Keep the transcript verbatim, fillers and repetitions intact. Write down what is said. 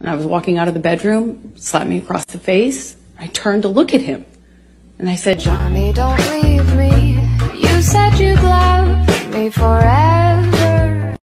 And I was walking out of the bedroom, slapped me across the face. I turned to look at him. And I said, Johnny, don't leave me. You said you'd love me forever.